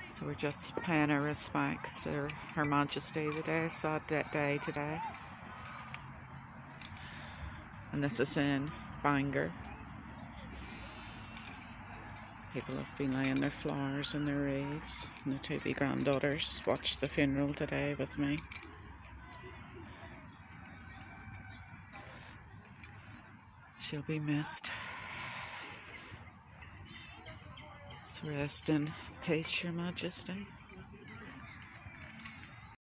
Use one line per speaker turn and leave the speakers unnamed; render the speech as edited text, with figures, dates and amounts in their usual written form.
So we're just paying our respects to Her Majesty today, sad day today. And this is in Bangor. People have been laying their flowers and their wreaths, and the two wee granddaughters watched the funeral today with me. She'll be missed. So rest in peace, Your Majesty.